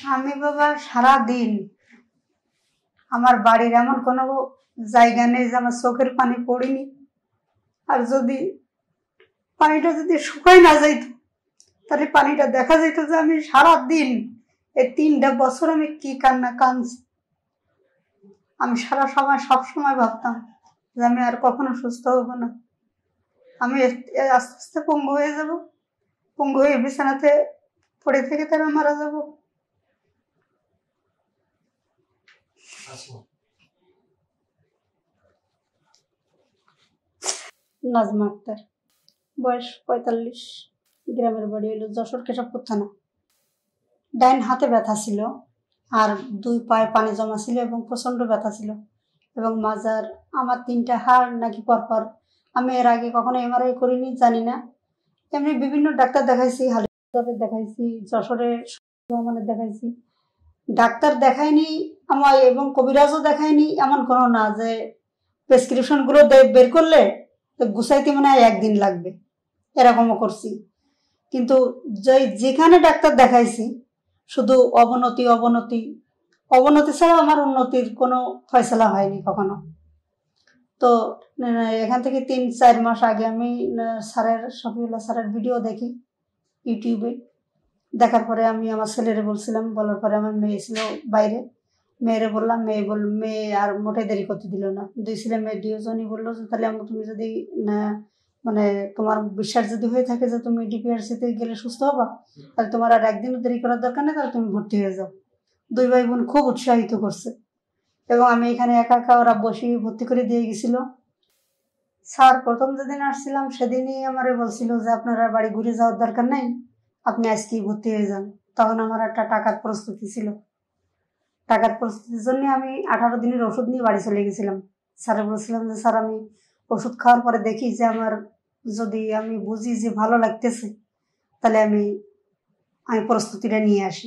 আমি বাবা সারা দিন আমার বাড়ির এমন কোনো জায়গা নেই যে আমার চোখের পানি পড়েনি। আর যদি পানিটা যদি শুকাই না যাইতো তাহলে পানিটা দেখা যেত যে আমি সারা দিন এই 3টা বছর আমি কি কান্না কাঁদছি। আমি সারা সময় সব সময় ভাবতাম যে আমি আর কখনো সুস্থ হব না, আমি আস্তে আস্তে পঙ্গু হয়ে যাব, পঙ্গু হয়ে বিছানাতে পড়ে থেকে তারা মারা যাব। নাজমা আক্তার, বয়স 45, গ্রামের বাড়ি হলো যশোর কেশবপুর থানা। ডাইন হাতে ব্যথা ছিল আর 2 পায়ে পানি জমা ছিল এবং প্রচন্ড ব্যথা ছিল এবং মাজার আমার 3টা হাড় নাকি পরপর। আমি এর আগে কখনো এমআরআই করিনি, জানি না। এমনি বিভিন্ন ডাক্তার দেখাইছি, হালিদারে দেখাইছি, যশোরে দেখাইছি, ডাক্তার দেখায়নি আমার এবং কবিরাজও দেখায়নি। এমন কোনো না যে প্রেসক্রিপশনগুলো বের করলে গুছাইতে মনে হয় 1 দিন লাগবে, এরকমও করছি। কিন্তু যেখানে ডাক্তার দেখাইছি শুধু অবনতি অবনতি অবনতি ছাড়া আমার উন্নতির কোনো ফয়সলা হয়নি কখনো। তো এখান থেকে 3-4 মাস আগে আমি শফিউল্লাহ স্যারের ভিডিও দেখি ইউটিউবে। দেখার পরে আমি আমার ছেলেরে বলছিলাম, বলার পরে আমার মেয়ে ছিল বাইরে, মেয়েরে বললাম, মেয়ে আর মোটে দেরি করতে দিল না। 2 ছেলে মেয়ে 2জনই বললো যে তাহলে তুমি যদি মানে তোমার বিশ্বাস যদি হয়ে থাকে যে তুমি ডিপিআরসিতে গেলে সুস্থ হবা, তাহলে তোমার আর 1 দিনও দেরি করার দরকার নেই, তাহলে তুমি ভর্তি হয়ে যাও। 2 ভাই বোন খুব উৎসাহিত করছে এবং আমি এখানে একা একা ওরা বসিয়ে ভর্তি করে দিয়ে গেছিল। স্যার প্রথম যেদিন আসছিলাম সেদিনই আমারে বলছিল যে আপনারা বাড়ি ঘুরে যাওয়ার দরকার নেই, আপনি আজকেই ভর্তি হয়ে যান। তখন আমার একটা টাকার প্রস্তুতি ছিল, টাকার প্রস্তুতির জন্য আমি 18 দিনের ওষুধ নিয়ে বাড়ি চলে গেছিলাম। স্যারে বলছিলাম যে স্যার আমি ওষুধ খাওয়ার পরে দেখি যে আমার যদি আমি বুঝি যে ভালো লাগতেছে তাহলে আমি প্রস্তুতিটা নিয়ে আসি।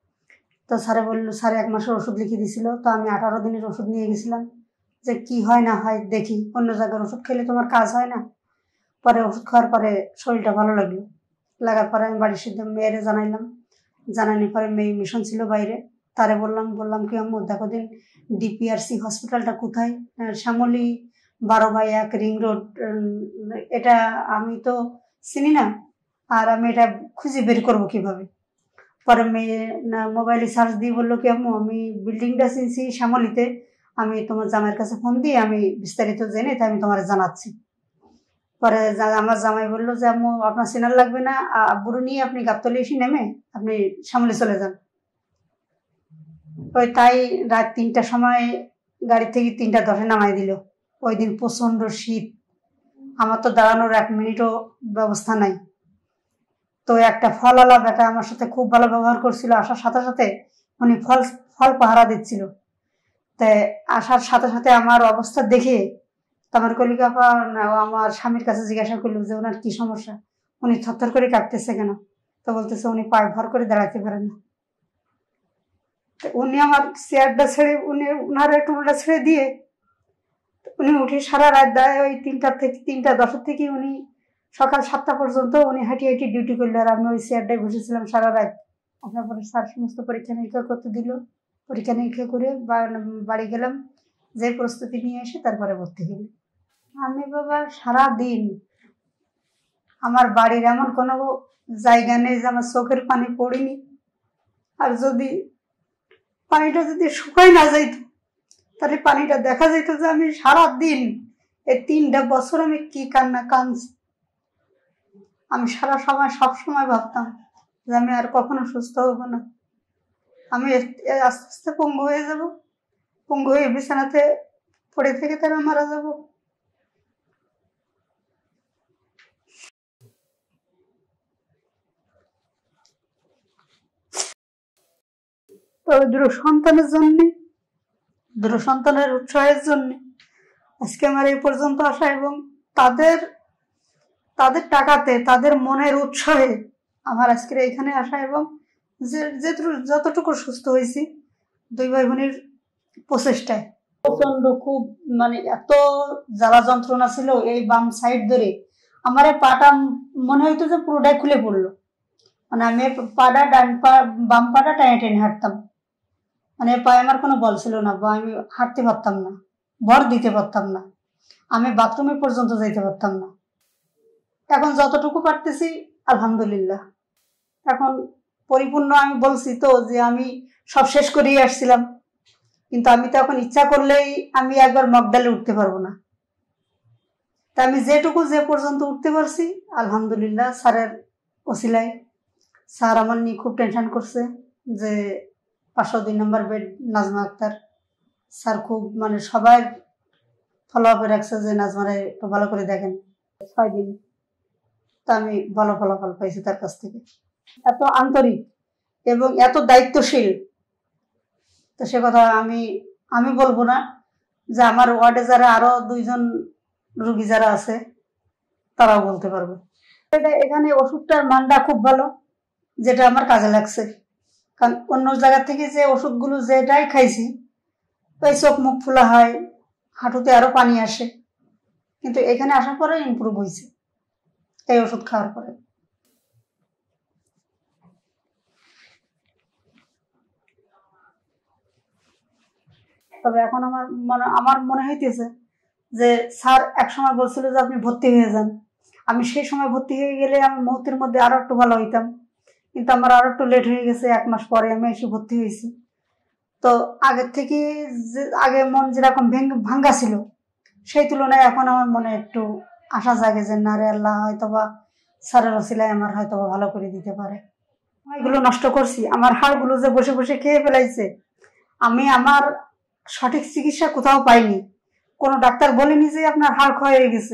তো স্যারে বললো, স্যারে 1 মাসের ওষুধ লিখে দিয়েছিল। তো আমি 18 দিনের ওষুধ নিয়ে গেছিলাম যে কি হয় না হয় দেখি, অন্য জায়গার ওষুধ খেলে তোমার কাজ হয় না। পরে ওষুধ খাওয়ার পরে শরীরটা ভালো লাগলো, লাগার পরে আমি বাড়ির সিদ্ধ মেয়েরে জানাইলাম। জানানোর পরে মেয়ে মিশন ছিল বাইরে, তারে বললাম কি আম্মু দেখো দিন ডিপিআরসি হসপিটালটা কোথায়, শ্যামলী 12/1 রিং রোড, এটা আমি তো চিনি না, আর আমি এটা খুঁজে বের করবো কিভাবে। পরে মেয়ে মোবাইলে সার্চ দিয়ে বললো কি আম্মু আমি বিল্ডিংটা চিনছি শ্যামলীতে, আমি তোমার জামাইয়ের কাছে ফোন দিয়ে আমি বিস্তারিত জেনে তাই আমি তোমার জানাচ্ছি। পরে আমার জামাই বললো যে আম্মু আপনার চেনার লাগবে না, আব্বুরু নিয়ে আপনি গাবতলী এসে নেমে আপনি শ্যামলী চলে যান। ওই তাই রাত 3টার সময় গাড়ি থেকে 3টা 10-এ নামাই দিল। ওই দিন প্রচন্ড শীত, আমার তো দাঁড়ানোর 1 মিনিটও ব্যবস্থা নাই। তো একটা ফলওয়ালা বেটা আমার সাথে খুব ভালো ব্যবহার করছিল, আসার সাথে সাথে উনি ফল পাহারা দিচ্ছিল। তাই আসার সাথে সাথে আমার অবস্থা দেখে আমার কলিকা আমার স্বামীর কাছে জিজ্ঞাসা করলো যে ওনার কি সমস্যা, উনি থরথর করে কাঁপতেছে কেন। তো বলতেছে উনি পায়ে ভর করে দাঁড়াতে পারেন না। উনি আমার চেয়ারটা ছেড়ে উনার টুলটা ছেড়ে দিয়ে উনি উঠে সারা রাত দেয়। ওই 3টা থেকে উনি সকাল 7টা পর্যন্ত উনি হাঁটি হাঁটি ডিউটি করলো, আর আমি ওই চেয়ারটায় বসেছিলাম সারা রাত। আপনার পরে স্যার সমস্ত পরীক্ষা নিরীক্ষা করতে দিল, পরীক্ষা নিরীক্ষা করে বাড়ি গেলাম, যে প্রস্তুতি নিয়ে এসে তারপরে ভর্তি হইল। আমি বাবা সারা দিন আমার বাড়ির এমন কোনো জায়গা নেই যে আমার চোখের পানি পড়েনি। আর যদি পানিটা যদি শুকাই না যাইতো তাহলে পানিটা দেখা যেত যে আমি সারা দিন এই 3টা বছর আমি কি কান্না কাঁদছি। আমি সারা সময় সব সময় ভাবতাম যে আমি আর কখনো সুস্থ হব না, আমি আস্তে আস্তে পঙ্গু হয়ে যাব, পঙ্গু হয়ে বিছানাতে পড়ে থেকে তারা মারা যাব। তবে দুটো সন্তানের উৎসাহের জন্য আজকে আমার এই পর্যন্ত আসা এবং তাদের টাকাতে তাদের মনের উৎসাহে আমার আজকের এইখানে আসা এবং যতটুকু সুস্থ হয়েছি 2 ভাই বোনের প্রচেষ্টায়। প্রচন্ড খুব এত জ্বালা যন্ত্রণা ছিল এই বাম সাইড ধরে, আমার এই পাটা মনে হইতো যে পুরোটাই খুলে পড়লো। মানে আমি পাটা বাম পাটা টেনে টেনে হাঁটতাম, মানে পায়ে আমার কোনো বল ছিল না, বা আমি হাঁটতে পারতাম না, ভর দিতে পারতাম না, আমি বাথরুমে পর্যন্ত যাইতে পারতাম না। এখন যতটুকু পারতেছি আলহামদুলিল্লাহ। এখন পরিপূর্ণ আমি বলছি তো যে আমি সব শেষ করেই আসছিলাম, কিন্তু আমি তো এখন ইচ্ছা করলেই আমি একবার মগডালে উঠতে পারবো না। তা আমি যেটুকু যে পর্যন্ত উঠতে পারছি আলহামদুলিল্লাহ স্যারের ওসিলায়। স্যার আমার নিয়ে খুব টেনশন করছে যে 502 number bed Nazma Akter. Sir খুব মানে সবাই ফলো আপে রাখছে যে নাজমারে একটু ভালো করে দেখেন। 6 দিন তা আমি ভালো ফলাফল পাইছি তার কাছ থেকে। এত আন্তরিক এবং এত দায়িত্বশীল, তো সে কথা আমি বলবো না, যে আমার ওয়ার্ডে যারা আরো 2জন রোগী যারা আছে তারাও বলতে পারবে। এখানে ওষুধটার মানটা খুব ভালো, যেটা আমার কাজে লাগছে। কারণ অন্য জায়গা থেকে যে ওষুধগুলো যেটাই খাইছি, ওই চোখ মুখ ফোলা হয়, হাঁটুতে আরো পানি আসে, কিন্তু এখানে আসার পরে ইমপ্রুভ হয়েছে এই ওষুধ খাওয়ার পরে। তবে এখন আমার মনে হইতেছে যে স্যার একসময় বলছিল যে আপনি ভর্তি হয়ে যান, আমি সেই সময় ভর্তি হয়ে গেলে আমি মুহূর্তের মধ্যে আরো একটু ভালো হইতাম, কিন্তু আমার আরো একটু লেট হয়ে গেছে। 1 মাস পরে আমি এসে ভর্তি হয়েছি। তো আগের থেকে যে আগে মন যেরকম ভাঙ্গা ছিল, সেই তুলনায় এখন আমার মনে একটু আশা জাগে যে না রে আল্লাহ হয়তোবা স্যারের ওসিলায় আমার হয়তোবা ভালো করে দিতে পারে। এগুলো নষ্ট করছি, আমার হাড়গুলো যে বসে বসে খেয়ে ফেলাইছে, আমি আমার সঠিক চিকিৎসা কোথাও পাইনি। কোনো ডাক্তার বলেনি যে আপনার হাড় ক্ষয় হয়ে গেছে।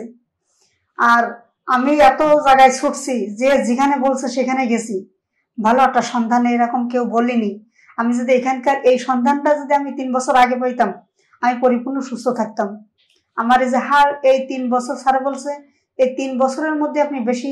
আর আমি এত জায়গায় ছুটছি, যে যেখানে বলছে সেখানে গেছি, ভালো একটা সন্ধানে এরকম কেউ বলেনি। আমি যদি এখানকার এই সন্ধানটা যদি আমি 3 বছর আগে পাইতাম, আমি পরিপূর্ণ সুস্থ থাকতাম। আমার এই যে হাড়, এই 3 বছর স্যার বলছে এই 3 বছরের মধ্যে আপনি বেশি,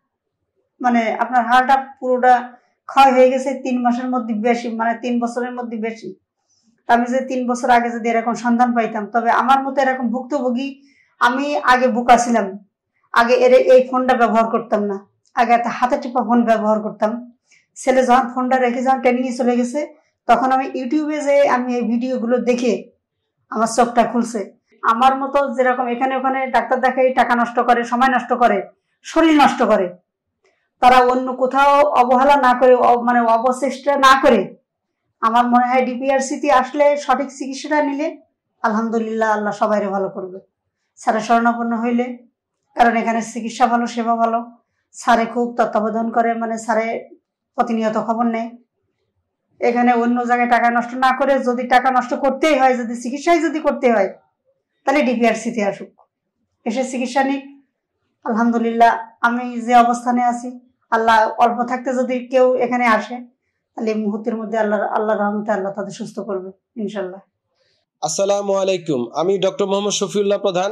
মানে আপনার হাড়টা পুরোটা ক্ষয় হয়ে গেছে 3 মাসের মধ্যে বেশি, মানে 3 বছরের মধ্যে বেশি। আমি যে 3 বছর আগে যদি এরকম সন্ধান পাইতাম, তবে আমার মতো এরকম ভুক্তভোগী আমি আগে বোকা ছিলাম। আগে এই ফোনটা ব্যবহার করতাম না, আগে একটা হাতে টিপা ফোন ব্যবহার করতাম। ছেলে যখন ফোনটা রেখে যখন ট্রেনিং চলে গেছে, তখন আমি ইউটিউবে যে আমি এই ভিডিওগুলো দেখে আমার চোখটা খুলছে। আমার মতো যেরকম এখানে ওখানে ডাক্তার দেখাই টাকা নষ্ট করে, সময় নষ্ট করে, শরীর নষ্ট করে, তারা অন্য কোথাও অবহেলা না করে, মানে অবচেষ্টা না করে, আমার মনে হয় ডিপিআরসিতে আসলে সঠিক চিকিৎসাটা নিলে আলহামদুলিল্লাহ আল্লাহ সবাইরে ভালো করবে। স্যারের শরণাপন্ন হইলে, কারণ এখানে চিকিৎসা ভালো, সেবা ভালো, স্যারে খুব তত্ত্বাবধান করে, মানে স্যারে প্রতিনিয়ত খবর নেয়। এখানে অন্য জায়গায় টাকা নষ্ট না করে, যদি টাকা নষ্ট করতেই হয়, যদি চিকিৎসাই যদি করতে হয়, তাহলে ডিপিআরসিতে আসুক, এসে চিকিৎসা নিক। আলহামদুলিল্লাহ আমি যে অবস্থানে আছি, আল্লাহ অল্প থাকতে যদি কেউ এখানে আসে, তাহলে এই মুহূর্তের মধ্যে আল্লাহ রহমতে আল্লাহ তাদের সুস্থ করবে ইনশাল্লাহ। আসসালামু আলাইকুম, আমি ডক্টর মোহাম্মদ শফিউল্লাহ প্রধান,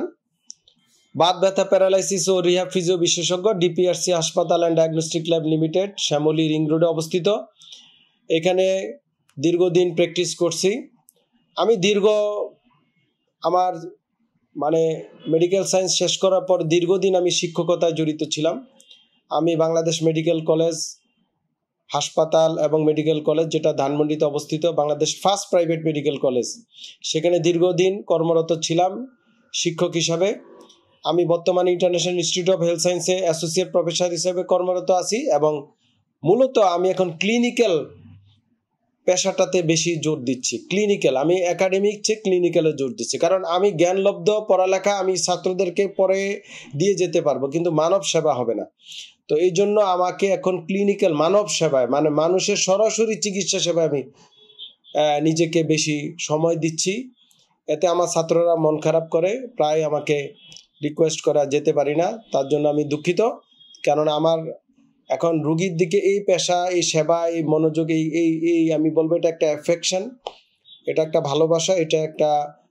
বাত ব্যথা, প্যারালাইসিস ও রিহ্যাব ফিজিও বিশেষজ্ঞ, ডিপিআরসি হাসপাতাল and diagnostic lab limited, Shyamoli ring রোডে অবস্থিত। এখানে দীর্ঘদিন প্র্যাকটিস করছি। আমি আমার মানে মেডিকেল সায়েন্স শেষ করার পর দীর্ঘদিন আমি শিক্ষকতায় জড়িত ছিলাম। আমি বাংলাদেশ মেডিকেল কলেজ হাসপাতাল এবং মেডিকেল কলেজ, যেটা ধানমন্ডিতে অবস্থিত, Bangladesh first private medical college, সেখানে দীর্ঘদিন কর্মরত ছিলাম শিক্ষক হিসাবে। আমি বর্তমানে ইন্টারন্যাশনাল ইনস্টিটিউট অফ হেলথ সায়েন্সে অ্যাসোসিয়েট প্রফেসর হিসেবে কর্মরত আছি, এবং মূলত আমি এখন ক্লিনিক্যাল পেশাটাতে বেশি জোর দিচ্ছি। আমি একাডেমিক চেয়ে ক্লিনিক্যালে জোর দিচ্ছি, কারণ আমি জ্ঞানলব্ধ পড়ালেখা আমি ছাত্রদেরকে পরে দিয়ে যেতে পারবো, কিন্তু মানব সেবা হবে না। তো এই জন্য আমাকে এখন ক্লিনিক্যাল মানব সেবায়, মানে মানুষের সরাসরি চিকিৎসা সেবায় আমি নিজেকে বেশি সময় দিচ্ছি। এতে আমার ছাত্ররা মন খারাপ করে, প্রায় আমাকে রিকোয়েস্ট করা যেতে পারি না, তার জন্য আমি দুঃখিত। কেননা আমার এখন রুগীর দিকে এই পেশা, এই সেবা, এই মনোযোগ, এই আমি বলবো এটা একটা অ্যাফেকশন, এটা একটা ভালোবাসা, এটা একটা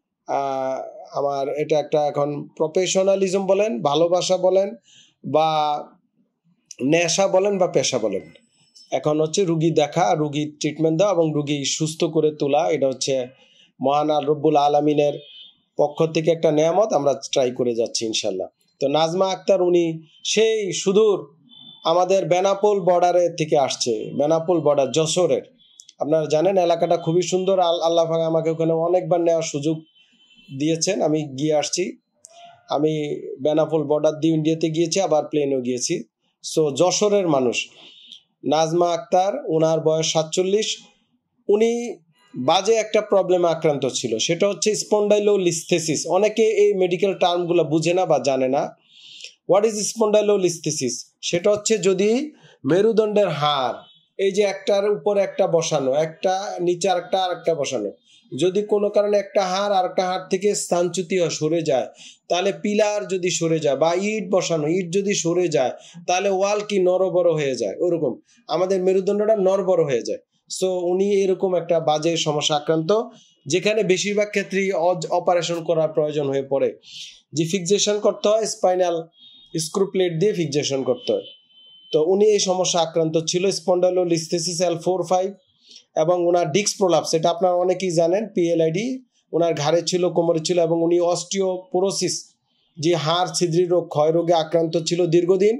এটা একটা এখন প্রফেশনালিজম বলেন, ভালোবাসা বলেন, বা নেশা বলেন, বা পেশা বলেন। এখন হচ্ছে রুগী দেখা, রুগীর ট্রিটমেন্ট দেওয়া এবং রুগী সুস্থ করে তোলা, এটা হচ্ছে মহান রব্বুল আলামিনের পক্ষ থেকে একটা নেয়ামত, আমরা ট্রাই করে যাচ্ছি ইনশাল্লাহ। তো নাজমা আক্তার উনি সেই সুদূর আমাদের বেনাপোল বর্ডারের থেকে আসছে, বেনাপোল বর্ডার যশোরের। আপনারা জানেন এলাকাটা খুবই সুন্দর, আল্লাহ পাক আমাকে ওখানে অনেকবার নেওয়ার সুযোগ দিয়েছেন, আমি গিয়ে আসছি। আমি বেনাপোল বর্ডার দিয়ে ইন্ডিয়াতে গিয়েছি, আবার প্লেনেও গিয়েছি। সো যশোরের মানুষ নাজমা আক্তার, ওনার বয়স 47। উনি বাজে একটা প্রবলেমে আক্রান্ত ছিল, সেটা হচ্ছে স্পন্ডাইলোলিস্থেসিস। অনেকে এই মেডিকেল টার্মগুলো বুঝে না বা জানে না। What is spondylolisthesis? সেটা হচ্ছে যদি মেরুদণ্ডের হাড়, এই যে একটার উপর একটা বসানো, একটা নিচে আরেকটা বসানো, যদি কোনো কারণে একটা হাড় আর একটা হাড় থেকে স্থানচ্যুতি সরে যায়, তাহলে পিলার যদি সরে যায় বা ইট বসানো, ইট যদি সরে যায়, তাহলে ওয়াল কি নড়বড় হয়ে যায়, ওরকম আমাদের মেরুদণ্ডটা নড়বড় হয়ে যায়। সো উনি এরকম একটা বাজে সমস্যা আক্রান্ত, যেখানে বেশিরভাগ ক্ষেত্রেই অপারেশন করার প্রয়োজন হয়ে পড়ে। যে ফিক্সেশন করতে হয়, স্পাইনাল স্ক্রু প্লেট দিয়ে ফিক্সেশন করতে হয়। তো উনি এই সমস্যা আক্রান্ত ছিল, স্পন্ডাইলোলিস্থেসিস L4-5, এবং ওনার ডিস্ক প্রলাপস, এটা আপনারা অনেকেই জানেন, PLID ওনার ঘাড়ে ছিল, কোমরে ছিল, এবং উনি অস্টিওপোরোসিস, যে হাড় ছিদ্রি রোগ, ক্ষয় রোগে আক্রান্ত ছিল দীর্ঘদিন,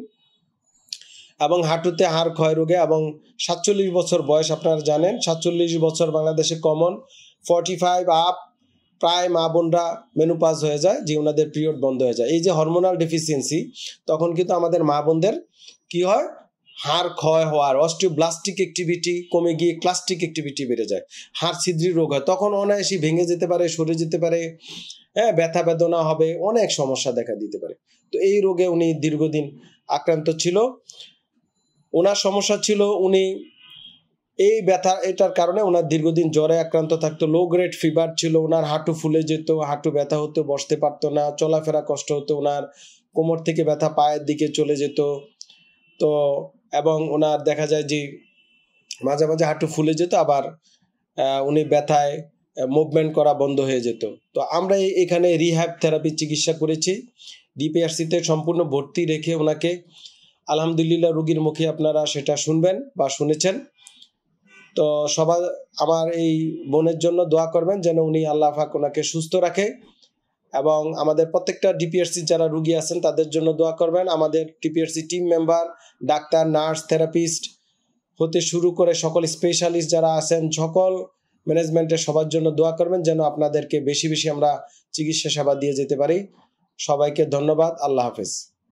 এবং হাঁটুতে হাড় ক্ষয় রোগে, এবং 47 বছর বয়স। আপনারা জানেন 47 বছর বাংলাদেশে কমন, 45 আপ প্রায় মা বোনরা মেনোপজ হয়ে যায়, যে ওনাদের পিরিয়ড বন্ধ হয়ে যায়। এই যে হরমোনাল ডেফিসিয়েন্সি, তখন কিন্তু আমাদের মা বোনদের কি হয়, হাড় ক্ষয় হওয়ার, অস্টিওব্লাস্টিক অ্যাক্টিভিটি কমে গিয়ে ক্লাস্টিক অ্যাক্টিভিটি বেড়ে যায়, হাড় ছিদ্রি রোগ হয়, তখন অনায়াসই ভেঙে যেতে পারে, সরে যেতে পারে, হ্যাঁ, ব্যথা বেদনা হবে, অনেক সমস্যা দেখা দিতে পারে। তো এই রোগে উনি দীর্ঘদিন আক্রান্ত ছিল। ওনার সমস্যা ছিল, উনি এই ব্যথা, এটার কারণে ওনার দীর্ঘদিন জ্বরে আক্রান্ত থাকতো, লো গ্রেড ফিভার ছিল, ওনার হাঁটু ফুলে যেত, হাঁটু ব্যথা হতো, বসতে পারতো না, চলাফেরা কষ্ট হতো, ওনার কোমর থেকে ব্যথা পায়ের দিকে চলে যেত। তো এবং ওনার দেখা যায় যে মাঝে মাঝে হাঁটু ফুলে যেত, আবার উনি ব্যথায় মুভমেন্ট করা বন্ধ হয়ে যেত। তো আমরা এখানে রিহ্যাব থেরাপি চিকিৎসা করেছি, ডিপিআরসিতে সম্পূর্ণ ভর্তি রেখে ওনাকে। আলহামদুলিল্লাহ, রোগীর মুখে আপনারা সেটা শুনবেন বা শুনেছেন। তো সবাই আমার এই বোনের জন্য দোয়া করবেন, যেন উনি আল্লাহ পাক ওনাকে সুস্থ রাখে, এবং আমাদের প্রত্যেকটা ডিপিআরসি যারা রুগী আছেন তাদের জন্য দোয়া করবেন। আমাদের DPRC team member, doctor, nurse, therapist হতে শুরু করে সকল স্পেশালিস্ট যারা আছেন, সকল ম্যানেজমেন্টের সবার জন্য দোয়া করবেন, যেন আপনাদেরকে বেশি বেশি আমরা চিকিৎসা সেবা দিয়ে যেতে পারি। সবাইকে ধন্যবাদ। আল্লাহ হাফেজ।